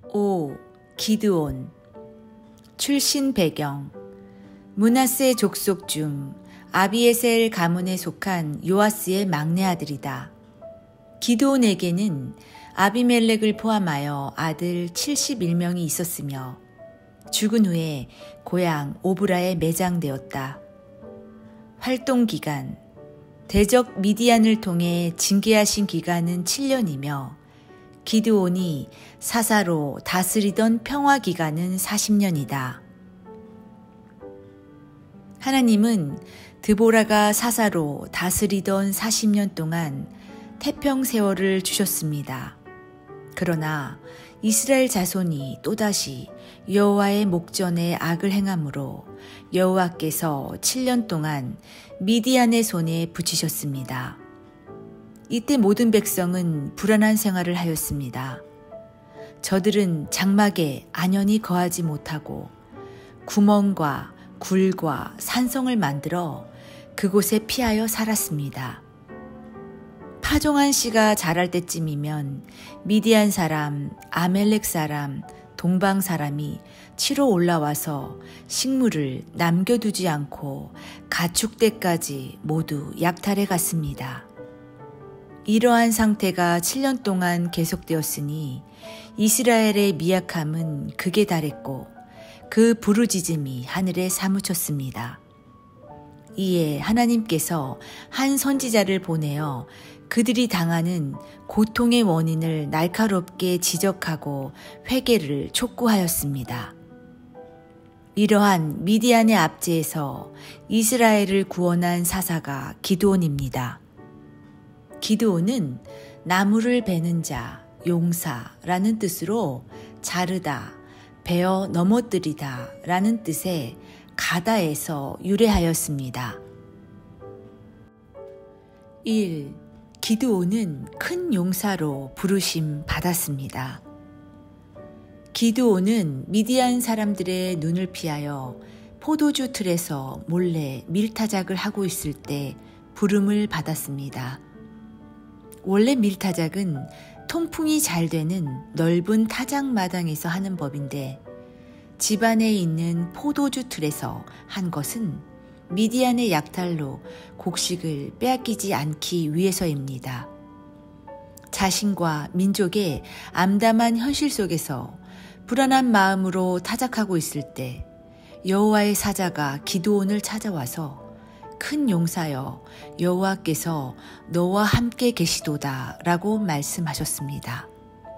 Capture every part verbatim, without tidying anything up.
오. 기드온. 출신 배경. 므낫세 족속 중 아비에셀 가문에 속한 요아스의 막내 아들이다. 기드온에게는 아비멜렉을 포함하여 아들 칠십일 명이 있었으며 죽은 후에 고향 오브라에 매장되었다. 활동 기간. 대적 미디안을 통해 징계하신 기간은 칠 년이며 기드온이 사사로 다스리던 평화 기간은 사십 년이다. 하나님은 드보라가 사사로 다스리던 사십 년 동안 태평 세월을 주셨습니다. 그러나 이스라엘 자손이 또다시 여호와의 목전에 악을 행함으로 여호와께서 칠 년 동안 미디안의 손에 붙이셨습니다. 이때 모든 백성은 불안한 생활을 하였습니다. 저들은 장막에 안연히 거하지 못하고 구멍과 굴과 산성을 만들어 그곳에 피하여 살았습니다. 파종한 씨가 자랄 때쯤이면 미디안 사람, 아멜렉 사람, 동방 사람이 치러 올라와서 식물을 남겨두지 않고 가축 때까지 모두 약탈해 갔습니다. 이러한 상태가 칠 년 동안 계속되었으니 이스라엘의 미약함은 극에 달했고 그 부르짖음이 하늘에 사무쳤습니다. 이에 하나님께서 한 선지자를 보내어 그들이 당하는 고통의 원인을 날카롭게 지적하고 회개를 촉구하였습니다. 이러한 미디안의 압제에서 이스라엘을 구원한 사사가 기드온입니다. 기드온은 나무를 베는 자, 용사라는 뜻으로 자르다, 베어 넘어뜨리다 라는 뜻의 가다에서 유래하였습니다. 일. 기드온은 큰 용사로 부르심 받았습니다. 기드온은 미디안 사람들의 눈을 피하여 포도주 틀에서 몰래 밀타작을 하고 있을 때 부름을 받았습니다. 원래 밀타작은 통풍이 잘 되는 넓은 타작마당에서 하는 법인데 집안에 있는 포도주 틀에서 한 것은 미디안의 약탈로 곡식을 빼앗기지 않기 위해서입니다. 자신과 민족의 암담한 현실 속에서 불안한 마음으로 타작하고 있을 때 여호와의 사자가 기드온을 찾아와서 큰 용사여 여호와께서 너와 함께 계시도다 라고 말씀하셨습니다.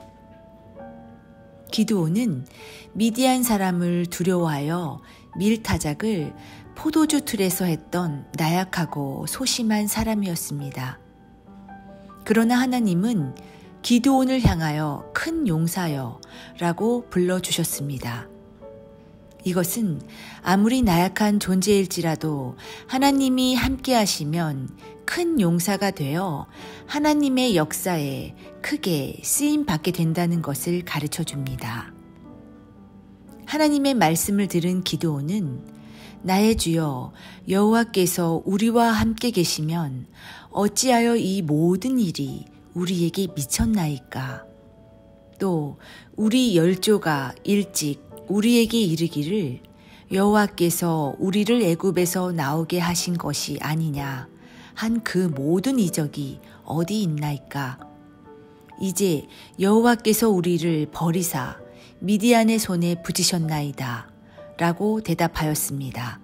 기드온은 미디안 사람을 두려워하여 밀타작을 포도주 틀에서 했던 나약하고 소심한 사람이었습니다. 그러나 하나님은 기드온을 향하여 큰 용사여 라고 불러주셨습니다. 이것은 아무리 나약한 존재일지라도 하나님이 함께 하시면 큰 용사가 되어 하나님의 역사에 크게 쓰임받게 된다는 것을 가르쳐 줍니다. 하나님의 말씀을 들은 기드온은 나의 주여 여호와께서 우리와 함께 계시면 어찌하여 이 모든 일이 우리에게 미쳤나이까. 또 우리 열조가 일찍 우리에게 이르기를 여호와께서 우리를 애굽에서 나오게 하신 것이 아니냐 한 그 모든 이적이 어디 있나이까. 이제 여호와께서 우리를 버리사 미디안의 손에 붙이셨나이다 라고 대답하였습니다.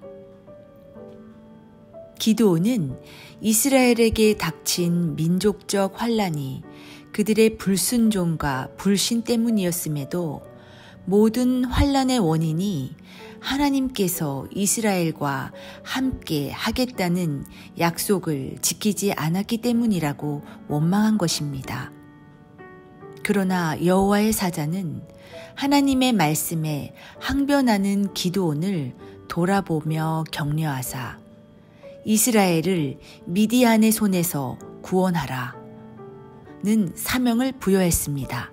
기드온은 이스라엘에게 닥친 민족적 환란이 그들의 불순종과 불신 때문이었음에도 모든 환란의 원인이 하나님께서 이스라엘과 함께 하겠다는 약속을 지키지 않았기 때문이라고 원망한 것입니다. 그러나 여호와의 사자는 하나님의 말씀에 항변하는 기드온을 돌아보며 격려하사 이스라엘을 미디안의 손에서 구원하라는 사명을 부여했습니다.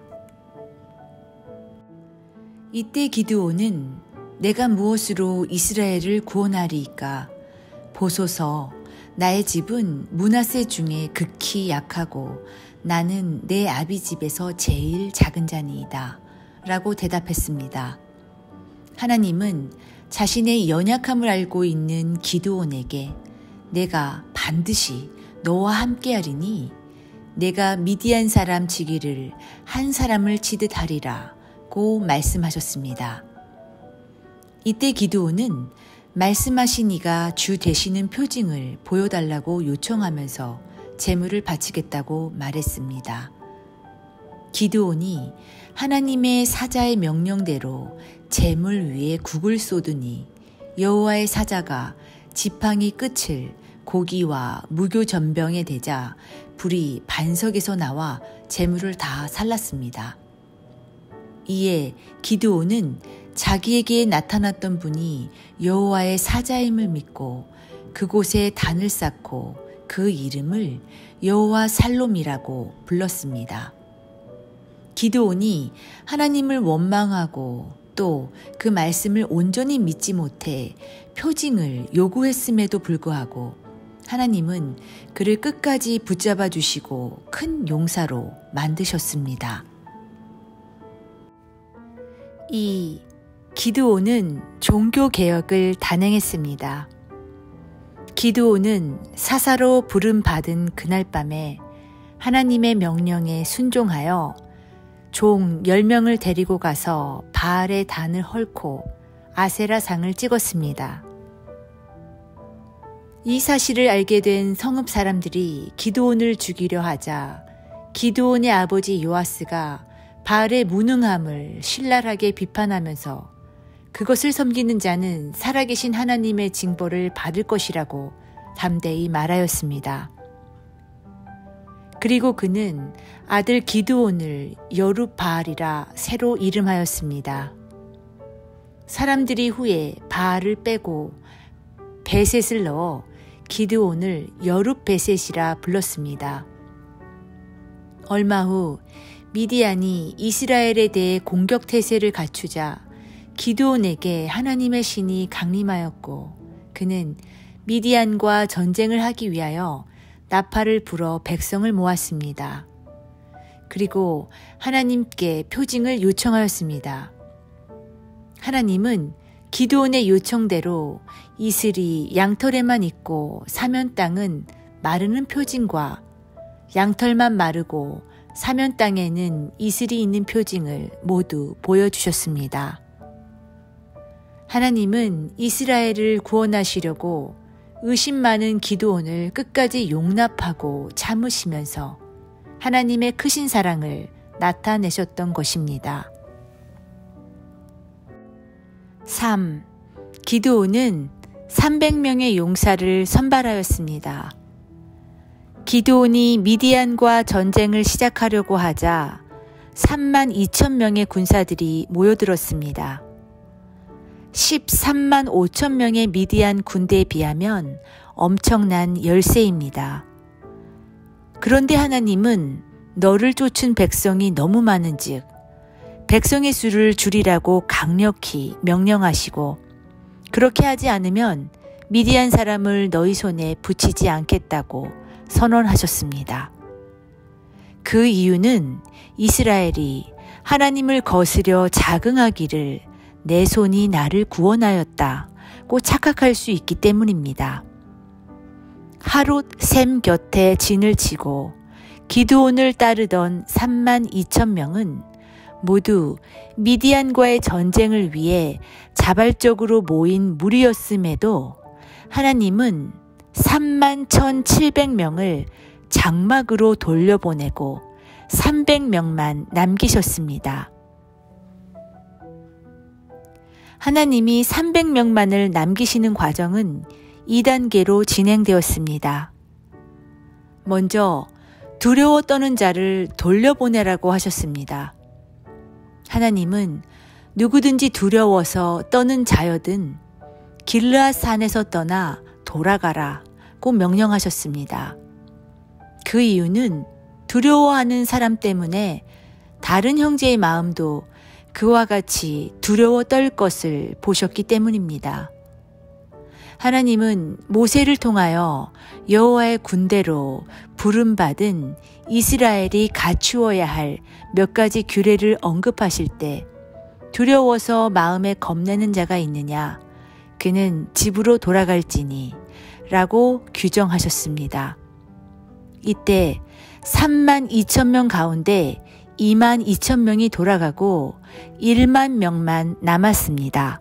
이때 기드온은 내가 무엇으로 이스라엘을 구원하리이까? 보소서, 나의 집은 므낫세 중에 극히 약하고 나는 내 아비 집에서 제일 작은 자니이다 라고 대답했습니다. 하나님은 자신의 연약함을 알고 있는 기드온에게 내가 반드시 너와 함께하리니 내가 미디안 사람 치기를 한 사람을 치듯 하리라고 말씀하셨습니다. 이때 기드온은 말씀하신 이가 주 되시는 표징을 보여달라고 요청하면서 제물을 바치겠다고 말했습니다. 기드온이 하나님의 사자의 명령대로 제물 위에 국을 쏟으니 여호와의 사자가 지팡이 끝을 고기와 무교 전병에 대자 불이 반석에서 나와 제물을 다 살랐습니다. 이에 기드온은 자기에게 나타났던 분이 여호와의 사자임을 믿고 그곳에 단을 쌓고 그 이름을 여호와 살롬이라고 불렀습니다. 기드온이 하나님을 원망하고 또 그 말씀을 온전히 믿지 못해 표징을 요구했음에도 불구하고 하나님은 그를 끝까지 붙잡아 주시고 큰 용사로 만드셨습니다. 이 기드온은 종교개혁을 단행했습니다. 기드온은 사사로 부름받은 그날 밤에 하나님의 명령에 순종하여 종 열 명을 데리고 가서 바알의 단을 헐고 아세라 상을 찍었습니다. 이 사실을 알게 된 성읍 사람들이 기드온을 죽이려 하자 기드온의 아버지 요아스가 바알의 무능함을 신랄하게 비판하면서 그것을 섬기는 자는 살아계신 하나님의 징벌을 받을 것이라고 담대히 말하였습니다. 그리고 그는 아들 기드온을 여룹바알이라 새로 이름하였습니다. 사람들이 후에 바알을 빼고 베셋을 넣어 기드온을 여룹베셋이라 불렀습니다. 얼마 후 미디안이 이스라엘에 대해 공격 태세를 갖추자 기드온에게 하나님의 신이 강림하였고 그는 미디안과 전쟁을 하기 위하여 나팔을 불어 백성을 모았습니다. 그리고 하나님께 표징을 요청하였습니다. 하나님은 기드온의 요청대로 이슬이 양털에만 있고 사면 땅은 마르는 표징과 양털만 마르고 사면 땅에는 이슬이 있는 표징을 모두 보여주셨습니다. 하나님은 이스라엘을 구원하시려고 의심 많은 기드온을 끝까지 용납하고 참으시면서 하나님의 크신 사랑을 나타내셨던 것입니다. 삼. 기드온은 삼백 명의 용사를 선발하였습니다. 기드온이 미디안과 전쟁을 시작하려고 하자 삼만 이천 명의 군사들이 모여들었습니다. 십삼만 오천 명의 미디안 군대에 비하면 엄청난 열세입니다. 그런데 하나님은 너를 쫓은 백성이 너무 많은즉 백성의 수를 줄이라고 강력히 명령하시고 그렇게 하지 않으면 미디안 사람을 너희 손에 붙이지 않겠다고 선언하셨습니다. 그 이유는 이스라엘이 하나님을 거스려 자긍하기를 내 손이 나를 구원하였다고 착각할 수 있기 때문입니다. 하롯 셈 곁에 진을 치고 기드온을 따르던 삼만 이천 명은 모두 미디안과의 전쟁을 위해 자발적으로 모인 무리였음에도 하나님은 삼만 천칠백 명을 장막으로 돌려보내고 삼백 명만 남기셨습니다. 하나님이 삼백 명만을 남기시는 과정은 이 단계로 진행되었습니다. 먼저 두려워 떠는 자를 돌려보내라고 하셨습니다. 하나님은 누구든지 두려워서 떠는 자여든 길르앗 산에서 떠나 돌아가라고 명령하셨습니다. 그 이유는 두려워하는 사람 때문에 다른 형제의 마음도 그와 같이 두려워 떨 것을 보셨기 때문입니다. 하나님은 모세를 통하여 여호와의 군대로 부름받은 이스라엘이 갖추어야 할 몇 가지 규례를 언급하실 때 두려워서 마음에 겁내는 자가 있느냐? 그는 집으로 돌아갈지니 라고 규정하셨습니다. 이때 삼만 이천 명 가운데 이만 이천 명이 돌아가고 일만 명만 남았습니다.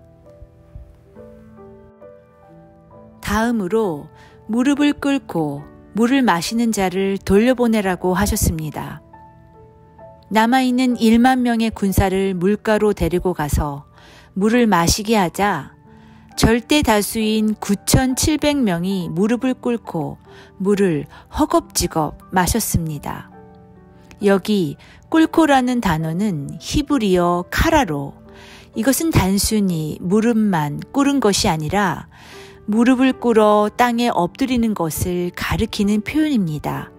다음으로 무릎을 꿇고 물을 마시는 자를 돌려보내라고 하셨습니다. 남아있는 일만 명의 군사를 물가로 데리고 가서 물을 마시게 하자 절대 다수인 구천칠백 명이 무릎을 꿇고 물을 허겁지겁 마셨습니다. 여기 꿇고라는 단어는 히브리어 카라로, 이것은 단순히 무릎만 꿇은 것이 아니라 무릎을 꿇어 땅에 엎드리는 것을 가리키는 표현입니다.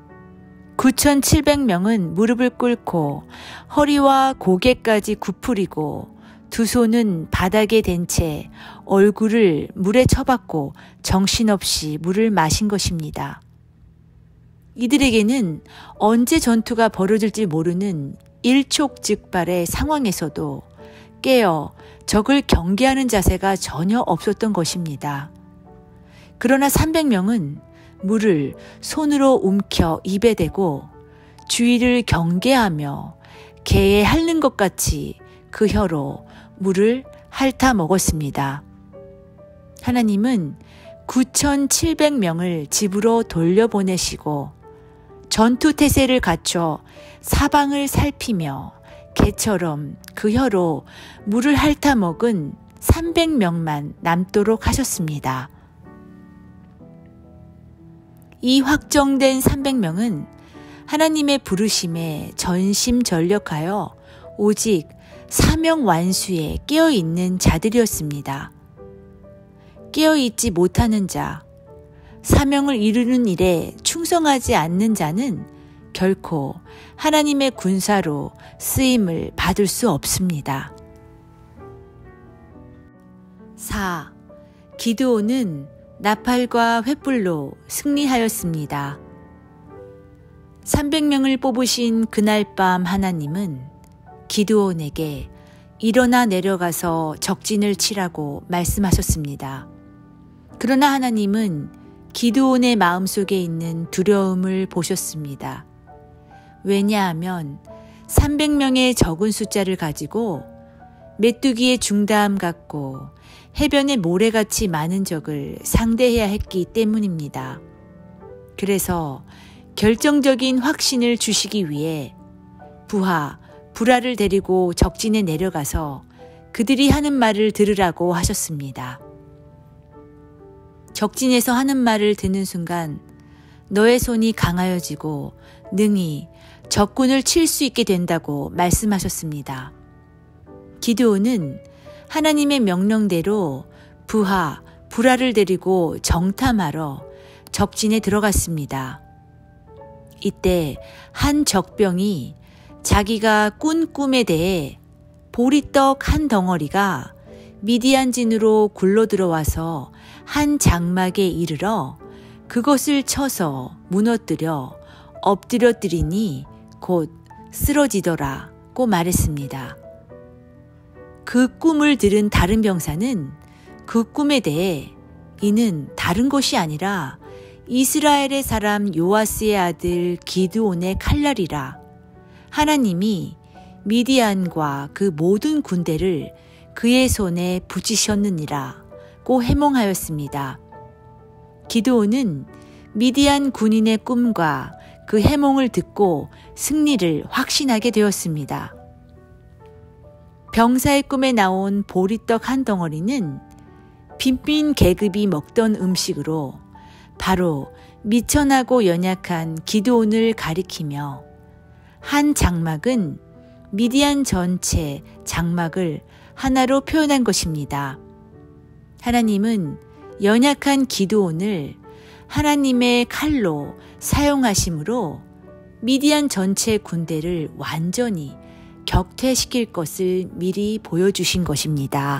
구천칠백 명은 무릎을 꿇고 허리와 고개까지 구부리고 두 손은 바닥에 댄 채 얼굴을 물에 쳐박고 정신없이 물을 마신 것입니다. 이들에게는 언제 전투가 벌어질지 모르는 일촉즉발의 상황에서도 깨어 적을 경계하는 자세가 전혀 없었던 것입니다. 그러나 삼백 명은 물을 손으로 움켜 입에 대고 주위를 경계하며 개에 핥는 것 같이 그 혀로 물을 핥아 먹었습니다. 하나님은 구천칠백 명을 집으로 돌려보내시고 전투태세를 갖춰 사방을 살피며 개처럼 그 혀로 물을 핥아 먹은 삼백 명만 남도록 하셨습니다. 이 확정된 삼백 명은 하나님의 부르심에 전심전력하여 오직 사명 완수에 깨어있는 자들이었습니다. 깨어있지 못하는 자, 사명을 이루는 일에 충성하지 않는 자는 결코 하나님의 군사로 쓰임을 받을 수 없습니다. 사. 기드온은 나팔과 횃불로 승리하였습니다. 삼백 명을 뽑으신 그날 밤 하나님은 기드온에게 일어나 내려가서 적진을 치라고 말씀하셨습니다. 그러나 하나님은 기드온의 마음속에 있는 두려움을 보셨습니다. 왜냐하면 삼백 명의 적은 숫자를 가지고 메뚜기의 중다함 같고 해변의 모래같이 많은 적을 상대해야 했기 때문입니다. 그래서 결정적인 확신을 주시기 위해 부하, 불하를 데리고 적진에 내려가서 그들이 하는 말을 들으라고 하셨습니다. 적진에서 하는 말을 듣는 순간 너의 손이 강하여지고 능히 적군을 칠 수 있게 된다고 말씀하셨습니다. 기드온은 하나님의 명령대로 부하, 불하를 데리고 정탐하러 적진에 들어갔습니다. 이때 한 적병이 자기가 꾼 꿈에 대해 보리떡 한 덩어리가 미디안진으로 굴러 들어와서 한 장막에 이르러 그것을 쳐서 무너뜨려 엎드려뜨리니 곧 쓰러지더라고 말했습니다. 그 꿈을 들은 다른 병사는 그 꿈에 대해 이는 다른 것이 아니라 이스라엘의 사람 요아스의 아들 기드온의 칼날이라, 하나님이 미디안과 그 모든 군대를 그의 손에 붙이셨느니라고 해몽하였습니다. 기드온은 미디안 군인의 꿈과 그 해몽을 듣고 승리를 확신하게 되었습니다. 병사의 꿈에 나온 보리떡 한 덩어리는 빈민 계급이 먹던 음식으로 바로 미천하고 연약한 기드온을 가리키며, 한 장막은 미디안 전체 장막을 하나로 표현한 것입니다. 하나님은 연약한 기드온을 하나님의 칼로 사용하심으로 미디안 전체 군대를 완전히 격퇴시킬 것을 미리 보여주신 것입니다.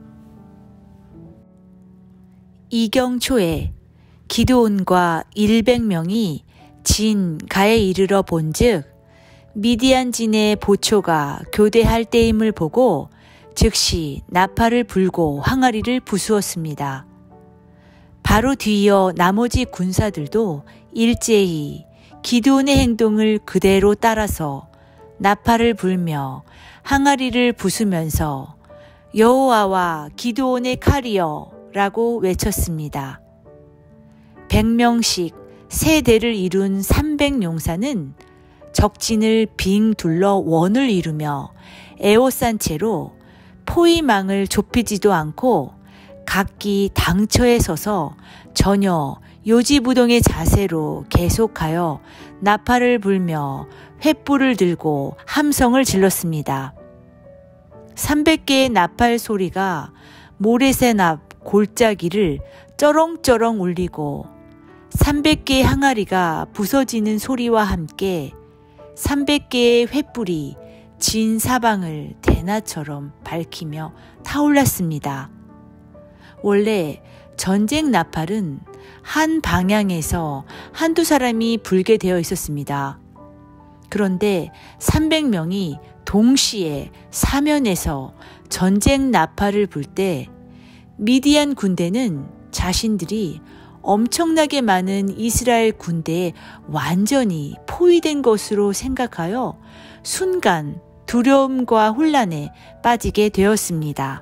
이경 초에 기드온과 일백 명이 진 가에 이르러 본즉 미디안진의 보초가 교대할 때임을 보고 즉시 나팔을 불고 항아리를 부수었습니다. 바로 뒤이어 나머지 군사들도 일제히 기드온의 행동을 그대로 따라서 나팔을 불며 항아리를 부수면서 여호와와 기드온의 칼이여 라고 외쳤습니다. 백 명씩 세 대를 이룬 삼백 용사는 적진을 빙 둘러 원을 이루며 에워싼 채로 포위망을 좁히지도 않고 각기 당처에 서서 전혀 요지부동의 자세로 계속하여 나팔을 불며 횃불을 들고 함성을 질렀습니다. 삼백 개의 나팔 소리가 모래샘 앞 골짜기를 쩌렁쩌렁 울리고 삼백 개의 항아리가 부서지는 소리와 함께 삼백 개의 횃불이 진 사방을 대낮처럼 밝히며 타올랐습니다. 원래 전쟁 나팔은 한 방향에서 한두 사람이 불게 되어 있었습니다. 그런데 삼백 명이 동시에 사면에서 전쟁 나팔을 불 때 미디안 군대는 자신들이 엄청나게 많은 이스라엘 군대에 완전히 포위된 것으로 생각하여 순간 두려움과 혼란에 빠지게 되었습니다.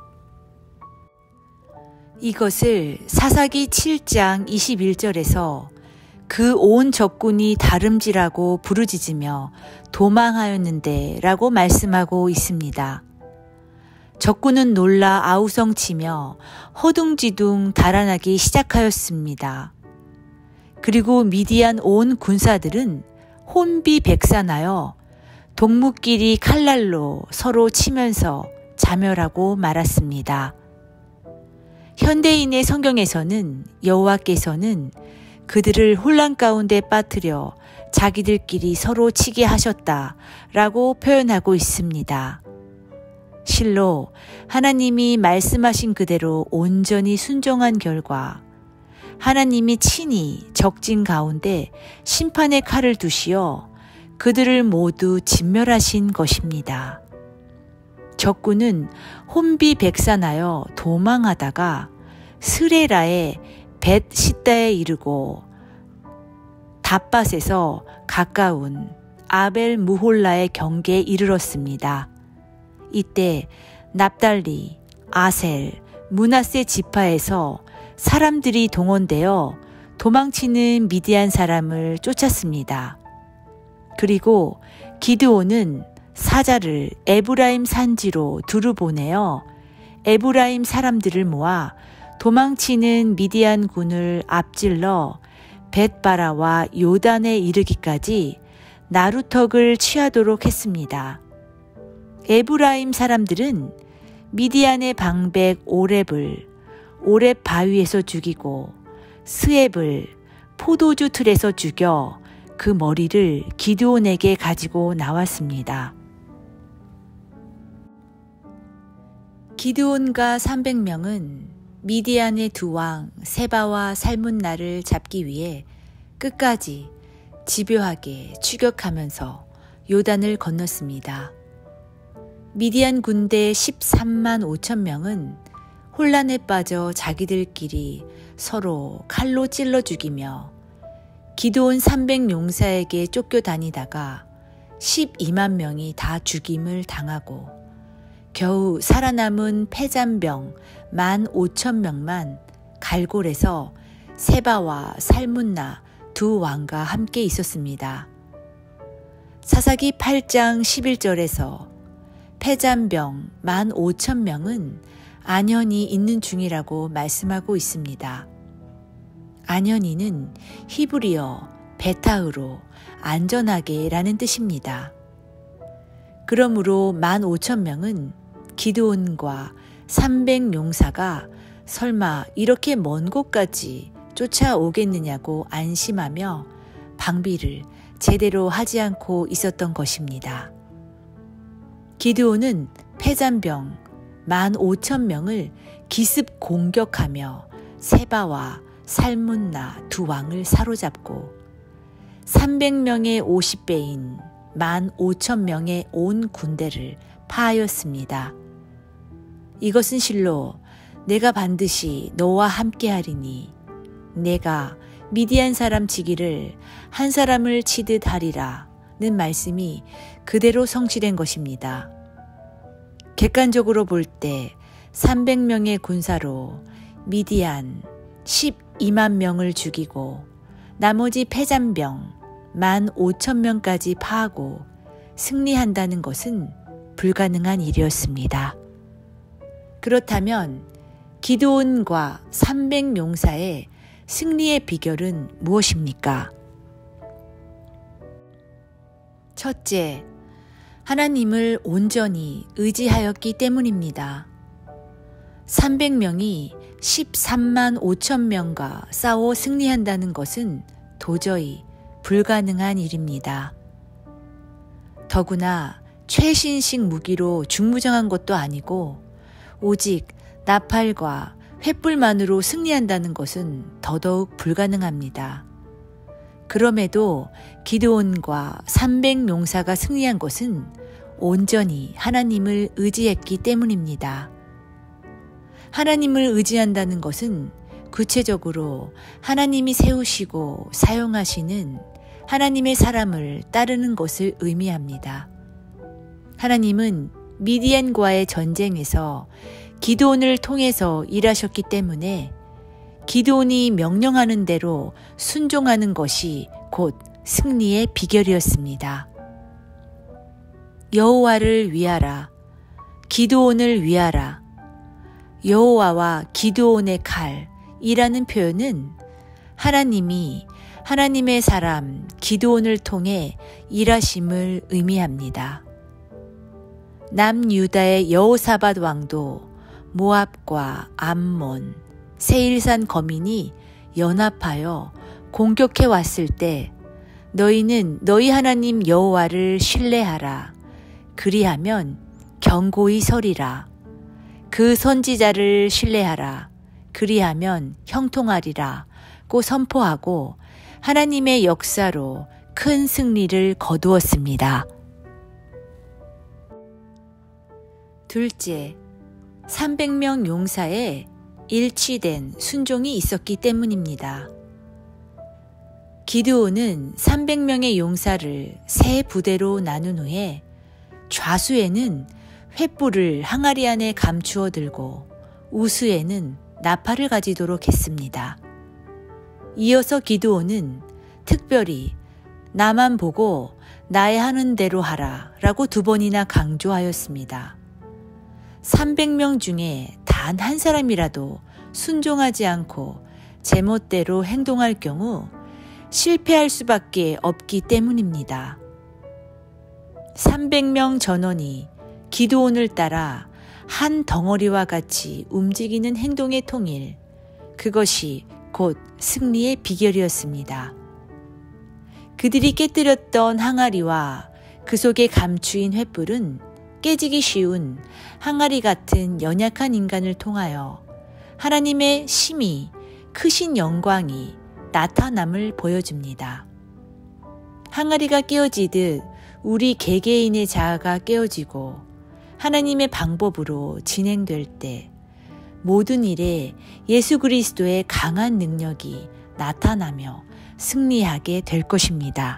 이것을 사사기 칠 장 이십일 절에서 그 온 적군이 다름질하고 부르짖으며 도망하였는데 라고 말씀하고 있습니다. 적군은 놀라 아우성치며 허둥지둥 달아나기 시작하였습니다. 그리고 미디안 온 군사들은 혼비백산하여 동무끼리 칼날로 서로 치면서 자멸하고 말았습니다. 현대인의 성경에서는 여호와께서는 그들을 혼란 가운데 빠뜨려 자기들끼리 서로 치게 하셨다라고 표현하고 있습니다. 실로 하나님이 말씀하신 그대로 온전히 순종한 결과 하나님이 친히 적진 가운데 심판의 칼을 두시어 그들을 모두 진멸하신 것입니다. 적군은 혼비백산하여 도망하다가 스레라의 벳시다에 이르고 답밭에서 가까운 아벨 무홀라의 경계에 이르렀습니다. 이때 납달리, 아셀, 므낫세 지파에서 사람들이 동원되어 도망치는 미디안 사람을 쫓았습니다. 그리고 기드온은 사자를 에브라임 산지로 두루 보내어 에브라임 사람들을 모아 도망치는 미디안 군을 앞질러 벳바라와 요단에 이르기까지 나루턱을 취하도록 했습니다. 에브라임 사람들은 미디안의 방백 오렙을 오렙 바위에서 죽이고 스앱을 포도주 틀에서 죽여 그 머리를 기드온에게 가지고 나왔습니다. 기드온과 삼백 명은 미디안의 두 왕 세바와 살문나를 잡기 위해 끝까지 집요하게 추격하면서 요단을 건넜습니다. 미디안 군대 십삼만 오천 명은 혼란에 빠져 자기들끼리 서로 칼로 찔러 죽이며 기드온 삼백 용사에게 쫓겨다니다가 십이만 명이 다 죽임을 당하고 겨우 살아남은 패잔병 만 오천 명만 갈골에서 세바와 살문나 두 왕과 함께 있었습니다. 사사기 팔 장 십일 절에서 패잔병 만 오천 명은 안연히 있는 중이라고 말씀하고 있습니다. 안연히는 히브리어 베타으로 안전하게 라는 뜻입니다. 그러므로 만 오천 명은 기드온과 삼백 용사가 설마 이렇게 먼 곳까지 쫓아오겠느냐고 안심하며 방비를 제대로 하지 않고 있었던 것입니다. 기드온은 패잔병 만 오천 명을 기습 공격하며 세바와 살문나 두 왕을 사로잡고 삼백 명의 오십 배인 만 오천 명의 온 군대를 파하였습니다. 이것은 실로 내가 반드시 너와 함께하리니 내가 미디안 사람 치기를 한 사람을 치듯 하리라는 말씀이 그대로 성취된 것입니다. 객관적으로 볼 때 삼백 명의 군사로 미디안 십이만 명을 죽이고 나머지 패잔병 만 오천 명까지 파하고 승리한다는 것은 불가능한 일이었습니다. 그렇다면 기드온과 삼백 용사의 승리의 비결은 무엇입니까? 첫째, 하나님을 온전히 의지하였기 때문입니다. 삼백 명이 십삼만 오천 명과 싸워 승리한다는 것은 도저히 불가능한 일입니다. 더구나 최신식 무기로 중무장한 것도 아니고 오직 나팔과 횃불만으로 승리한다는 것은 더더욱 불가능합니다. 그럼에도 기드온과 삼백 용사가 승리한 것은 온전히 하나님을 의지했기 때문입니다. 하나님을 의지한다는 것은 구체적으로 하나님이 세우시고 사용하시는 하나님의 사람을 따르는 것을 의미합니다. 하나님은 미디안과의 전쟁에서 기드온을 통해서 일하셨기 때문에 기드온이 명령하는 대로 순종하는 것이 곧 승리의 비결이었습니다. 여호와를 위하라. 기드온을 위하라. 여호와와 기드온의 칼이라는 표현은 하나님이 하나님의 사람 기드온을 통해 일하심을 의미합니다. 남유다의 여호사밧 왕도 모압과 암몬, 세일산 거민이 연합하여 공격해 왔을 때 너희는 너희 하나님 여호와를 신뢰하라. 그리하면 견고히 서리라. 그 선지자를 신뢰하라. 그리하면 형통하리라고 선포하고 하나님의 역사로 큰 승리를 거두었습니다. 둘째, 삼백 명 용사에 일치된 순종이 있었기 때문입니다. 기드온은 삼백 명의 용사를 세 부대로 나눈 후에 좌수에는 횃불을 항아리 안에 감추어 들고 우수에는 나팔을 가지도록 했습니다. 이어서 기드온은 특별히 나만 보고 나의 하는 대로 하라 라고 두 번이나 강조하였습니다. 삼백 명 중에 단 한 사람이라도 순종하지 않고 제멋대로 행동할 경우 실패할 수밖에 없기 때문입니다. 삼백 명 전원이 기드온을 따라 한 덩어리와 같이 움직이는 행동의 통일, 그것이 곧 승리의 비결이었습니다. 그들이 깨뜨렸던 항아리와 그 속에 감추인 횃불은 깨지기 쉬운 항아리 같은 연약한 인간을 통하여 하나님의 심히 크신 영광이 나타남을 보여줍니다. 항아리가 깨어지듯 우리 개개인의 자아가 깨어지고 하나님의 방법으로 진행될 때 모든 일에 예수 그리스도의 강한 능력이 나타나며 승리하게 될 것입니다.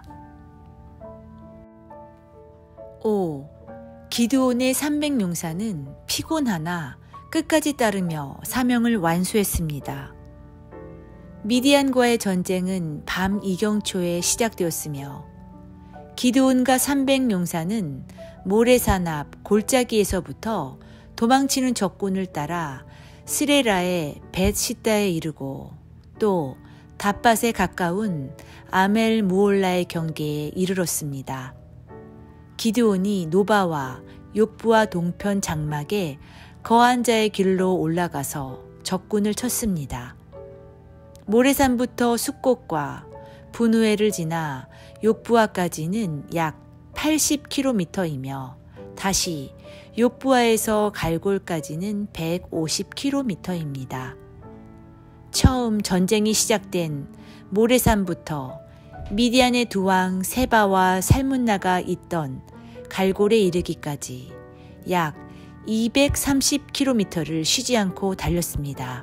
오. 기드온의 삼백 용사는 피곤하나 끝까지 따르며 사명을 완수했습니다. 미디안과의 전쟁은 밤 이경초에 시작되었으며 기드온과 삼백 용사는 모래산 앞 골짜기에서부터 도망치는 적군을 따라 스레라의 벳시다에 이르고 또 닷밭에 가까운 아멜 무올라의 경계에 이르렀습니다. 기드온이 노바와 욕부와 동편 장막에 거한 자의 길로 올라가서 적군을 쳤습니다. 모래산부터 숫꽃과 분우회를 지나 욕부아까지는 약 팔십 킬로미터이며 다시 욕부아에서 갈골까지는 백오십 킬로미터입니다. 처음 전쟁이 시작된 모래산부터 미디안의 두 왕 세바와 살문나가 있던 갈골에 이르기까지 약 이백삼십 킬로미터를 쉬지 않고 달렸습니다.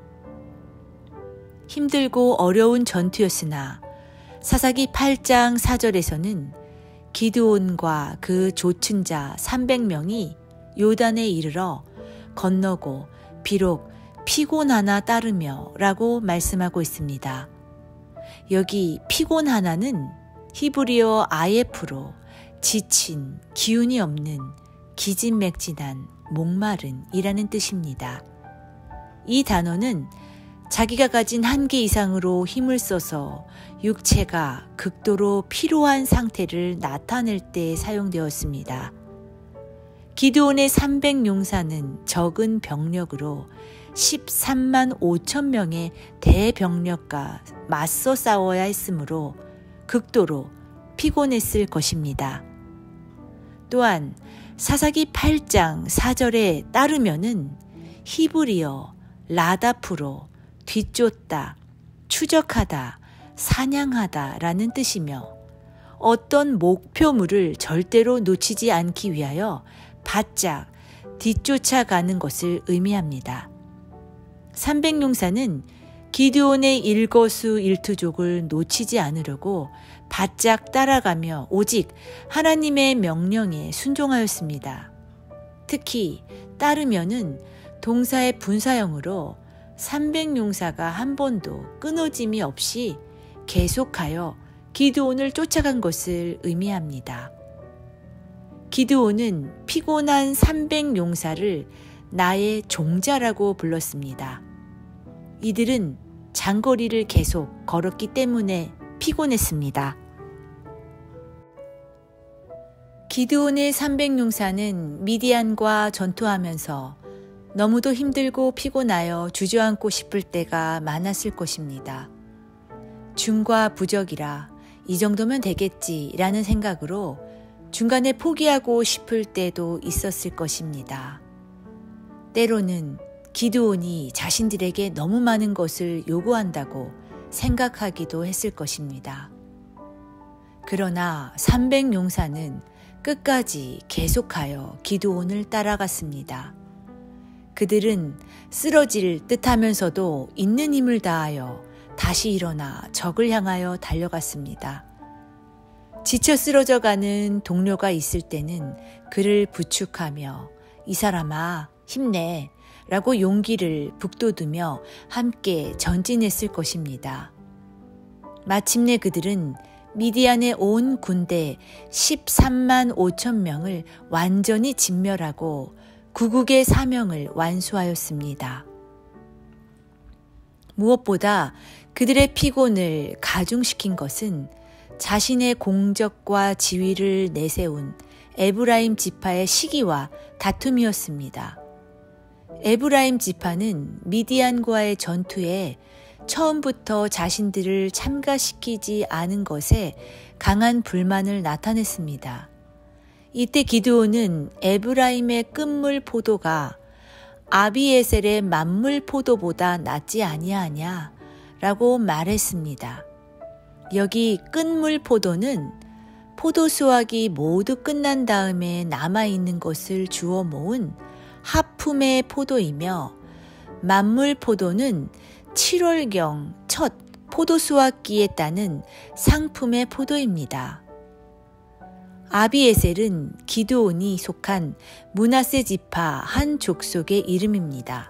힘들고 어려운 전투였으나 사사기 팔 장 사 절에서는 기드온과 그 조친 자 삼백 명이 요단에 이르러 건너고 비록 피곤하나 따르며 라고 말씀하고 있습니다. 여기 피곤하나는 히브리어 아예프로 지친, 기운이 없는, 기진맥진한, 목마른 이라는 뜻입니다. 이 단어는 자기가 가진 한계 이상으로 힘을 써서 육체가 극도로 피로한 상태를 나타낼 때 사용되었습니다. 기드온의 삼백 용사는 적은 병력으로 십삼만 오천 명의 대병력과 맞서 싸워야 했으므로 극도로 피곤했을 것입니다. 또한 사사기 팔 장 사 절에 따르면은 히브리어 라다프로 뒤쫓다, 추적하다, 사냥하다 라는 뜻이며 어떤 목표물을 절대로 놓치지 않기 위하여 바짝 뒤쫓아가는 것을 의미합니다. 삼백 용사는 기드온의 일거수일투족을 놓치지 않으려고 바짝 따라가며 오직 하나님의 명령에 순종하였습니다. 특히 따르면은 동사의 분사형으로 삼백 용사가 한 번도 끊어짐이 없이 계속하여 기드온을 쫓아간 것을 의미합니다. 기드온은 피곤한 삼백 용사를 나의 종자라고 불렀습니다. 이들은 장거리를 계속 걸었기 때문에 피곤했습니다. 기드온의 삼백 용사는 미디안과 전투하면서 너무도 힘들고 피곤하여 주저앉고 싶을 때가 많았을 것입니다. 중과 부적이라 이 정도면 되겠지라는 생각으로 중간에 포기하고 싶을 때도 있었을 것입니다. 때로는 기드온이 자신들에게 너무 많은 것을 요구한다고 생각하기도 했을 것입니다. 그러나 삼백 용사는 끝까지 계속하여 기드온을 따라갔습니다. 그들은 쓰러질 듯하면서도 있는 힘을 다하여 다시 일어나 적을 향하여 달려갔습니다. 지쳐 쓰러져가는 동료가 있을 때는 그를 부축하며 이 사람아 힘내 라고 용기를 북돋우며 함께 전진했을 것입니다. 마침내 그들은 미디안의 온 군대 십삼만 오천 명을 완전히 진멸하고 구국의 사명을 완수하였습니다. 무엇보다 그들의 피곤을 가중시킨 것은 자신의 공적과 지위를 내세운 에브라임 지파의 시기와 다툼이었습니다. 에브라임 지파는 미디안과의 전투에 처음부터 자신들을 참가시키지 않은 것에 강한 불만을 나타냈습니다. 이때 기드온은 에브라임의 끝물 포도가 아비에셀의 만물 포도보다 낫지 아니하냐 라고 말했습니다. 여기 끝물 포도는 포도 수확이 모두 끝난 다음에 남아있는 것을 주워 모은 하품의 포도이며 만물 포도는 칠월경 첫 포도 수확기에 따는 상품의 포도입니다. 아비에셀은 기드온이 속한 므낫세 지파 한 족속의 이름입니다.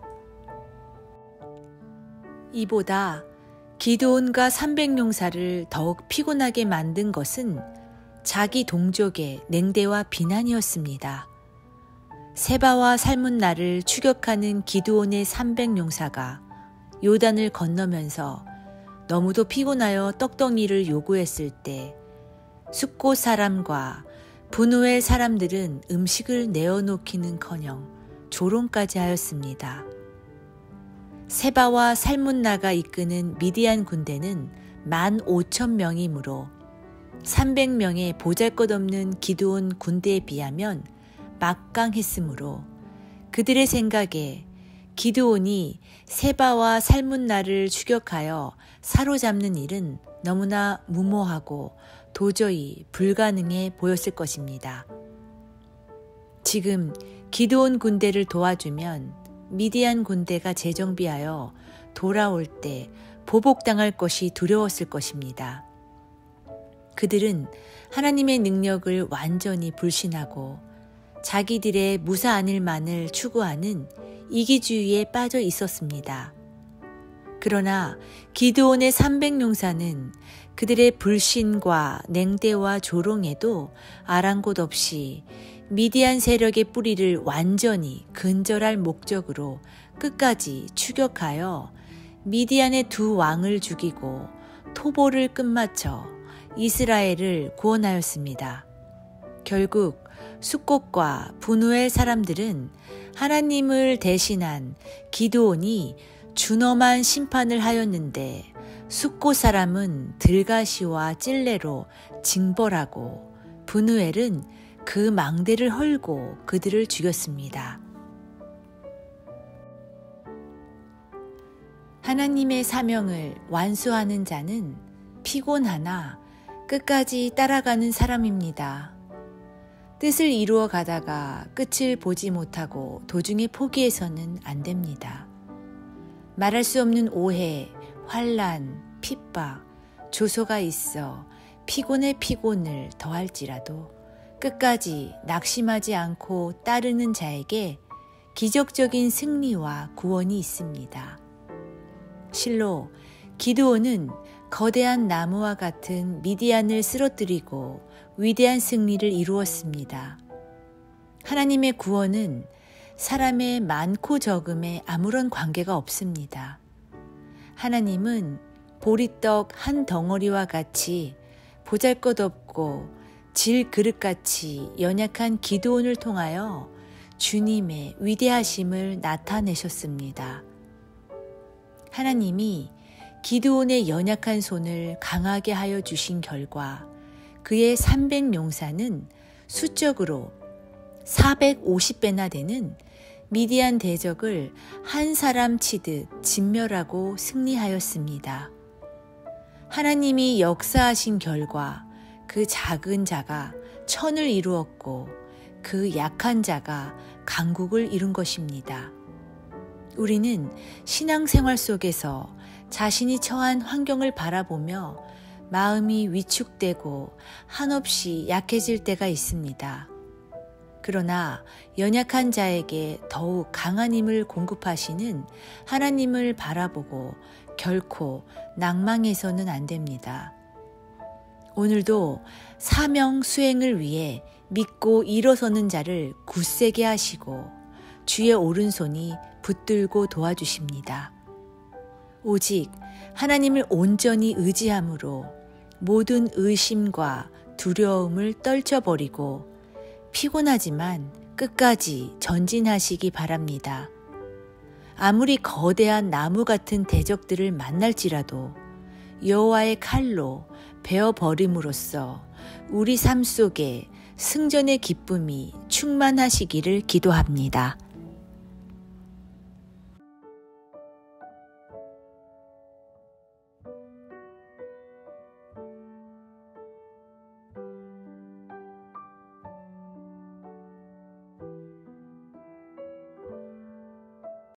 이보다 기드온과 삼백 용사를 더욱 피곤하게 만든 것은 자기 동족의 냉대와 비난이었습니다. 세바와 살문나를 추격하는 기드온의 삼백 용사가 요단을 건너면서 너무도 피곤하여 떡덩이를 요구했을 때 숫곳 사람과 분우엘 사람들은 음식을 내어놓기는커녕 조롱까지 하였습니다. 세바와 살문나가 이끄는 미디안 군대는 만 오천 명이므로 삼백 명의 보잘것없는 기드온 군대에 비하면 막강했으므로 그들의 생각에 기드온이 세바와 살문나를 추격하여 사로잡는 일은 너무나 무모하고 도저히 불가능해 보였을 것입니다. 지금 기드온 군대를 도와주면 미디안 군대가 재정비하여 돌아올 때 보복당할 것이 두려웠을 것입니다. 그들은 하나님의 능력을 완전히 불신하고 자기들의 무사한 일만을 추구하는 이기주의에 빠져 있었습니다. 그러나 기드온의 삼백 용사는 그들의 불신과 냉대와 조롱에도 아랑곳 없이 미디안 세력의 뿌리를 완전히 근절할 목적으로 끝까지 추격하여 미디안의 두 왕을 죽이고 토보를 끝마쳐 이스라엘을 구원하였습니다. 결국 숫곳과 분우엘 사람들은 하나님을 대신한 기드온이 준엄한 심판을 하였는데 숫곳 사람은 들가시와 찔레로 징벌하고 분우엘은 그 망대를 헐고 그들을 죽였습니다. 하나님의 사명을 완수하는 자는 피곤하나 끝까지 따라가는 사람입니다. 뜻을 이루어 가다가 끝을 보지 못하고 도중에 포기해서는 안 됩니다. 말할 수 없는 오해, 환난, 핍박, 조소가 있어 피곤에 피곤을 더할지라도 끝까지 낙심하지 않고 따르는 자에게 기적적인 승리와 구원이 있습니다. 실로 기드온은 거대한 나무와 같은 미디안을 쓰러뜨리고 위대한 승리를 이루었습니다. 하나님의 구원은 사람의 많고 적음에 아무런 관계가 없습니다. 하나님은 보리떡 한 덩어리와 같이 보잘것없고 질그릇같이 연약한 기드온을 통하여 주님의 위대하심을 나타내셨습니다. 하나님이 기드온의 연약한 손을 강하게 하여 주신 결과 그의 삼백 용사는 수적으로 사백오십 배나 되는 미디안 대적을 한 사람 치듯 진멸하고 승리하였습니다. 하나님이 역사하신 결과 그 작은 자가 천을 이루었고 그 약한 자가 강국을 이룬 것입니다. 우리는 신앙생활 속에서 자신이 처한 환경을 바라보며 마음이 위축되고 한없이 약해질 때가 있습니다. 그러나 연약한 자에게 더욱 강한 힘을 공급하시는 하나님을 바라보고 결코 낭망해서는 안 됩니다. 오늘도 사명 수행을 위해 믿고 일어서는 자를 굳세게 하시고 주의 오른손이 붙들고 도와주십니다. 오직 하나님을 온전히 의지함으로 모든 의심과 두려움을 떨쳐버리고 피곤하지만 끝까지 전진하시기 바랍니다. 아무리 거대한 나무 같은 대적들을 만날지라도 여호와의 칼로 베어버림으로써 우리 삶 속에 승전의 기쁨이 충만하시기를 기도합니다.